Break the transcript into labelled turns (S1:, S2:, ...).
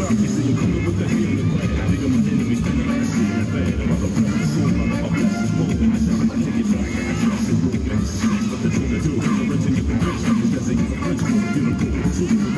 S1: You see you coming with the feeling glad. Think of my enemies thinking like I see that bad. I'm about to press the soul, I'm about to bless this moment. I said, I take it back, I trust it, room. But the thing to do, I'm renting it the bitch. I'm possessing the principle, beautiful.